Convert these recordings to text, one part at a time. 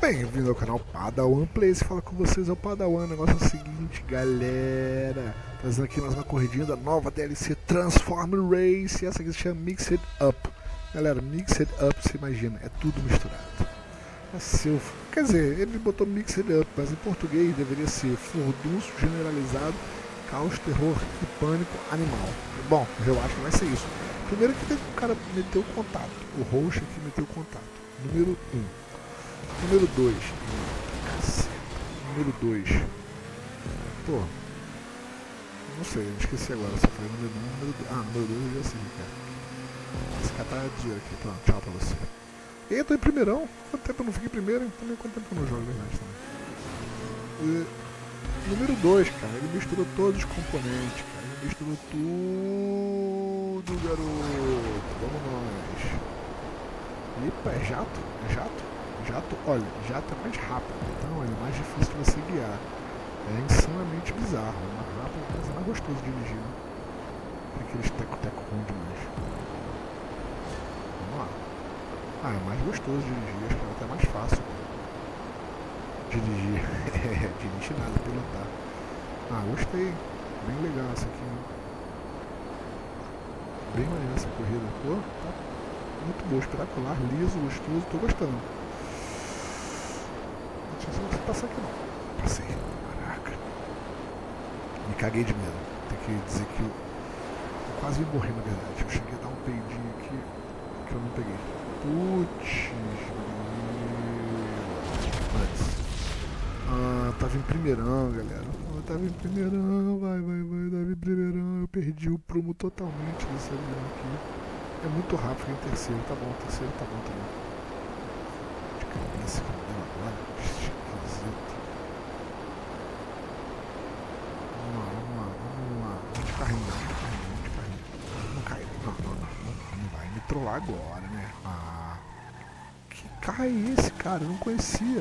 Bem-vindo ao canal Padawan Play, se fala com vocês é o Padawan. O negócio é o seguinte, galera, fazendo aqui mais uma corridinha da nova DLC Transform Race. Essa aqui se chama Mixed Up. Galera, Mixed Up, você imagina, é tudo misturado. É seu, quer dizer, ele botou Mixed Up, mas em português deveria ser furdunço generalizado, caos, terror e pânico animal. Bom, eu acho que vai ser isso. Primeiro que tem o cara meteu o contato, o host aqui meteu o contato. Número 1. Número 2. Número 2. Pô. Não sei, eu esqueci agora. Só falei número 1, número 2. Ah, número 2 eu já sei, cara. Esse cara tá dinheiro aqui. Pronto, tchau pra você. E eu tô em primeirão. Quanto tempo eu não fiquei em primeiro? Também quanto tempo eu não jogo, verdade também. E, número 2, cara. Ele misturou todos os componentes, cara. Ele misturou tudo, garoto. Vamos nós. Epa, é jato? É jato? Jato, olha, jato é mais rápido, então é mais difícil de você guiar. É insanamente bizarro, é mais rápido, mas é mais gostoso de dirigir, né? Tem aqueles teco-teco ruim demais. Vamos lá. Ah, é mais gostoso de dirigir, acho que é até mais fácil dirigir. Dirigir nada, pilotar. Ah, gostei. Bem legal essa aqui, né? Bem maneira essa corrida. Pô, tá muito boa, espetacular, liso, gostoso, tô gostando. Deixa eu passar aqui não. Passei. Caraca. Me caguei de medo. Tem que dizer que eu quase me morri na verdade. Eu cheguei a dar um peidinho aqui que eu não peguei. Putz. Tava em primeirão, galera. Eu tava em primeirão, vai. Tava em primeirão. Eu perdi o prumo totalmente desse avião aqui. É muito rápido, fiquei em terceiro. Tá bom, terceiro tá bom também. De cabeça que eu deu agora. Vamos lá. De carrinho. Não cai. Não vai me trollar agora, né? Ah. Que carro é esse, cara? Eu não conhecia.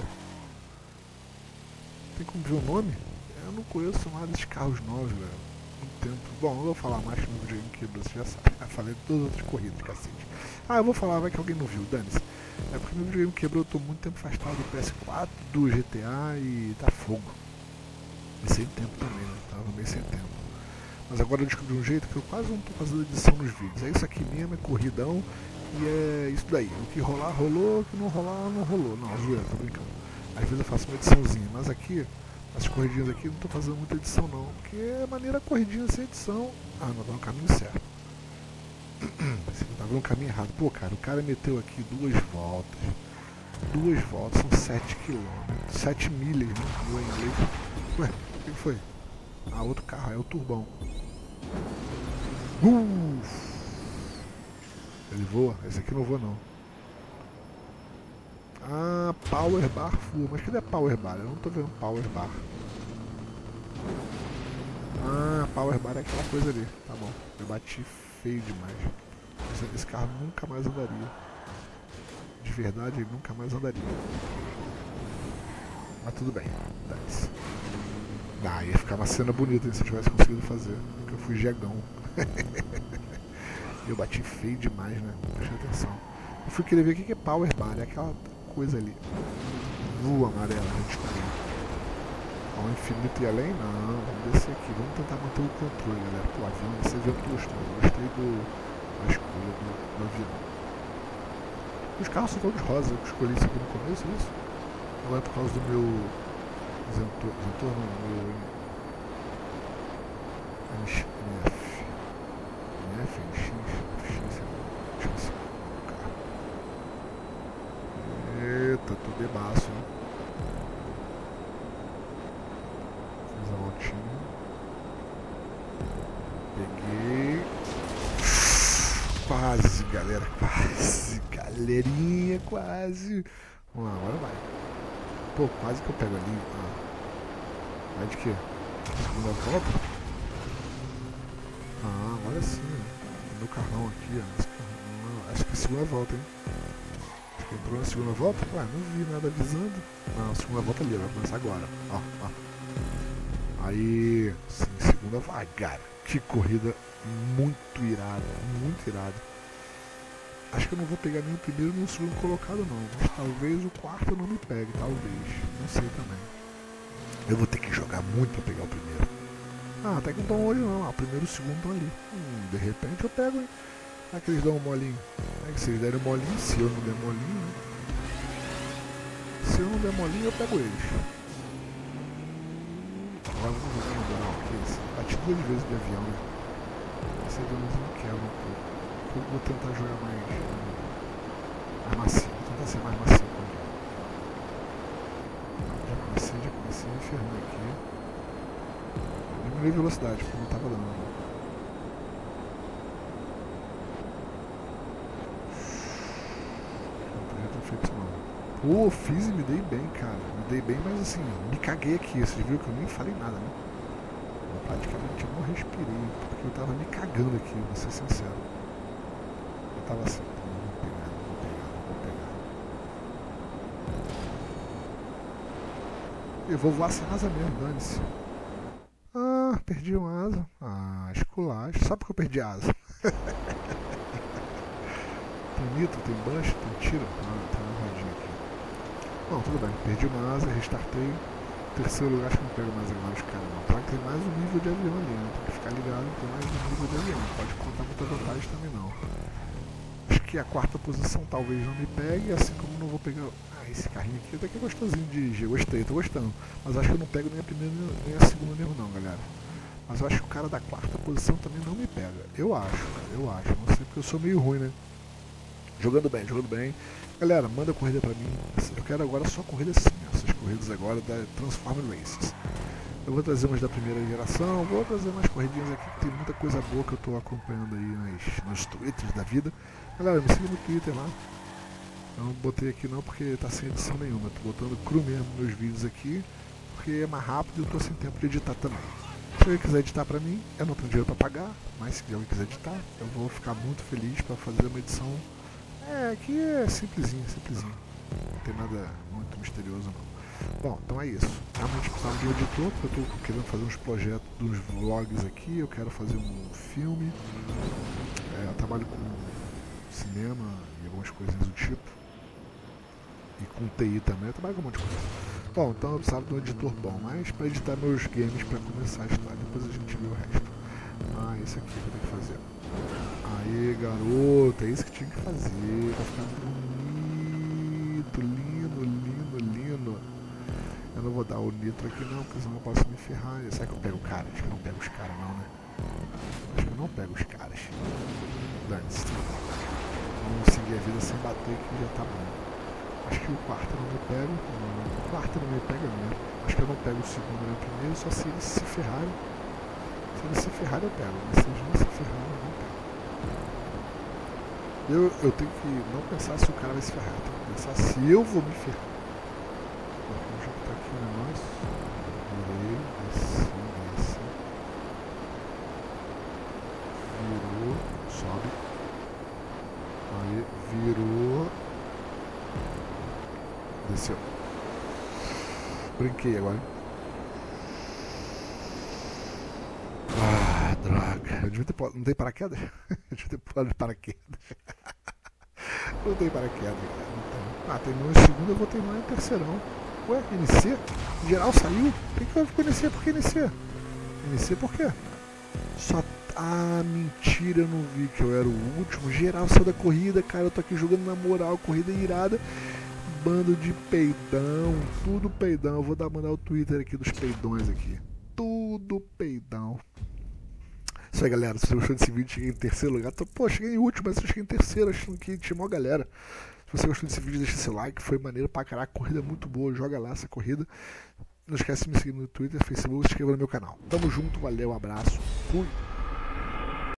Tem como ver o nome? Eu não conheço nada desses carros novos, velho. Muito tempo. Bom, eu vou falar mais que o meu videogame quebrou, você já sabe. Eu falei de todas as outras corridas, cacete. Ah, eu vou falar, vai que alguém não viu, dane-se. É porque meu videogame quebrou, eu tô muito tempo afastado do PS4, do GTA e da fogo. E sem tempo também, né? Tava meio sem tempo. Mas agora eu descobri um jeito que eu quase não tô fazendo edição nos vídeos. É isso aqui mesmo, é corridão e é isso daí. O que rolar, rolou, o que não rolar, não rolou. Não, zoeira, tô brincando. Às vezes eu faço uma ediçãozinha, mas aqui, as corridinhas aqui, não tô fazendo muita edição não. Porque é maneira corridinha sem edição. Ah, não, tá no caminho certo. Você não tava no caminho errado. Pô, cara, o cara meteu aqui 2 voltas. 2 voltas, são 7 quilômetros. 7 milhas, né? Em inglês. Ué, o que foi? Ah, outro carro, é o turbão. Ele voa? Esse aqui não voa não. Ah, Power Bar full. Mas cadê a Power Bar? Eu não tô vendo Power Bar. Ah, Power Bar é aquela coisa ali. Tá bom. Eu bati feio demais. Esse carro nunca mais andaria. De verdade, ele nunca mais andaria. Mas tudo bem. Dane-se. Ah, ia ficar uma cena bonita se eu tivesse conseguido fazer. Porque eu fui jegão. Eu bati feio demais, né? Presta atenção. Eu fui querer ver o que é Power Bar. É aquela coisa ali. Lua amarela, a gente descobriu. Ao infinito e além? Não, vamos descer aqui. Vamos tentar manter o controle, galera. Pô, avião, esse avião que gostoso. Gostei da escolha do avião. Os carros são todos rosa. Eu escolhi isso aqui no começo, isso? Ou é por causa do meu Zentor não, meu NF, deixa eu carro. Eita, tô bebaço, hein? Fiz a voltinha. Peguei. Quase, galera, quase. Galerinha, quase. Vamos lá, agora vai. Pô, quase que eu pego ali. Ah. Vai de quê? Segunda volta? Ah, agora sim. O meu carrão aqui, ó. Esse carrão, acho que é a segunda volta, hein? Acho que entrou na segunda volta? Ué, não vi nada avisando. Não, a segunda volta ali, vai começar agora. Ó. Aí, sim, segunda vai, cara. Que corrida muito irada, muito irada. Acho que eu não vou pegar nem o primeiro nem o segundo colocado não. Mas talvez o quarto não me pegue, talvez. Não sei também. Eu vou ter que jogar muito pra pegar o primeiro. Ah, até que não estão hoje não. Ah, o primeiro e o segundo estão ali. De repente eu pego, hein? Será que eles dão um molinho? É que se eles derem um molinho, se eu não der molinho, né? Se eu não der molinho, eu pego eles. Agora vamos jogar no moral. Que é isso? Bati 2 vezes de avião, né? Esse aviãozinho quebra um pouco. Eu vou tentar jogar mais macio. Vou tentar ser mais macio com ele. Já comecei a enfermar aqui. Diminuí a velocidade, porque não estava dando. Não podia ter feito isso não. Pô, fiz e me dei bem, cara. Me dei bem, mas assim, me caguei aqui. Vocês viram que eu nem falei nada, né? Eu praticamente não respirei, porque eu tava me cagando aqui, vou ser sincero. Eu tava assim, não vou pegar, não vou pegar, não vou pegar. Eu vou voar sem asa mesmo, dane-se. Ah, perdi uma asa. Ah, esculacho. Só porque eu perdi a asa. Tem nitro, tem bunch, tem tiro. Ah, tem uma rodinha aqui. Bom, tudo bem. Perdi uma asa, restartei. Terceiro lugar, acho que não pego mais agora os caras não. Claro que tem mais um nível de avião ali, né? Tem que ficar ligado, tem mais um nível de avião. Não pode contar muita vantagem também não. Acho que a quarta posição talvez não me pegue, assim como não vou pegar. Ah, esse carrinho aqui até que é gostosinho de dirigir. Gostei, tô gostando. Mas acho que eu não pego nem a primeira nem a segunda mesmo não, galera. Mas eu acho que o cara da quarta posição também não me pega. Eu acho, cara, eu acho. Não sei porque eu sou meio ruim, né? Jogando bem, jogando bem. Galera, manda corrida pra mim. Eu quero agora só corrida assim, essas corridas agora da Transformer Races. Eu vou trazer umas da primeira geração, vou trazer mais corridinhas aqui, que tem muita coisa boa que eu tô acompanhando aí nos twitters da vida. Galera, me siga no Twitter lá. Eu não botei aqui não porque tá sem edição nenhuma. Tô botando cru mesmo meus vídeos aqui, porque é mais rápido e eu tô sem tempo de editar também. Se alguém quiser editar pra mim, eu não tenho dinheiro pra pagar, mas se alguém quiser editar, eu vou ficar muito feliz pra fazer uma edição. Aqui é simplesinho, simplesinho. Não tem nada muito misterioso não. Bom, então é isso. Realmente precisava de um editor, porque eu estou querendo fazer uns projetos, uns vlogs aqui, eu quero fazer um filme. Eu trabalho com cinema e algumas coisinhas do tipo. E com TI também, eu trabalho com um monte de coisa. Bom, então eu precisava de um editor bom, mas para editar meus games para começar a história. Depois a gente vê o resto. Ah, esse aqui que eu tenho que fazer. Aê, garoto, é isso que tinha que fazer. Vai ficar bonito, lindo, lindo, lindo. Eu não vou dar o nitro aqui não, porque senão eu posso me ferrar. Será que eu pego o cara? Acho que eu não pego os caras não, né? Acho que eu não pego os caras. Dane-se. Vamos seguir a vida sem bater que já tá bom. Acho que o quarto eu não me pego. Não, o quarto não me pega mesmo. Acho que eu não pego o segundo nem o primeiro, só se eles se ferrarem. Se eles se ferrarem eu pego, mas se eles não se ferrarem eu não pego. Eu tenho que não pensar se o cara vai se ferrar, eu tenho que pensar se eu vou me ferrar. Já que tá aqui o negócio, virei, desci, virou, sobe, aí virou, desceu. Brinquei agora. Ah, droga. Eu devia ter pulado. Não tem paraquedas? Eu devia ter pulado de paraquedas. Não tem paraquedas, cara. Ah, terminou em segundo, eu vou terminar em terceirão. Ué, NC? Geral saiu? O que vai ficar NC? Por que NC? NC por quê? Só. Ah, mentira, eu não vi que eu era o último. Geral saiu da corrida, cara. Eu tô aqui jogando na moral, corrida irada. Bando de peidão, tudo peidão. Eu vou mandar o Twitter aqui dos peidões aqui. Tudo peidão. Isso aí, galera. Se você gostou desse vídeo, cheguei em terceiro lugar. Pô, cheguei em último, mas eu cheguei em terceiro, achando que tinha uma galera. Se você gostou desse vídeo, deixa seu like. Foi maneiro pra caraca. Corrida muito boa. Joga lá essa corrida. Não esquece de me seguir no Twitter, Facebook, se inscreva no meu canal. Tamo junto, valeu, abraço. Fui.